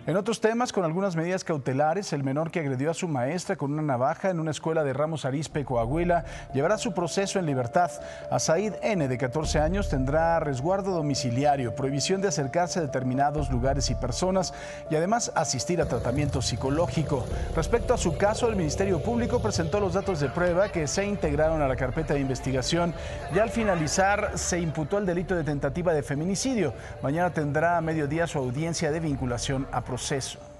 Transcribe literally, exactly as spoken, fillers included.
En otros temas, con algunas medidas cautelares, el menor que agredió a su maestra con una navaja en una escuela de Ramos Arizpe, Coahuila, llevará su proceso en libertad. Asaid N., de catorce años, tendrá resguardo domiciliario, prohibición de acercarse a determinados lugares y personas y además asistir a tratamiento psicológico. Respecto a su caso, el Ministerio Público presentó los datos de prueba que se integraron a la carpeta de investigación y al finalizar se imputó el delito de tentativa de feminicidio. Mañana tendrá a mediodía su audiencia de vinculación a proceso.